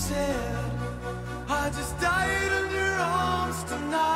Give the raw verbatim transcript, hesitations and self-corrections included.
said I just died in your arms tonight.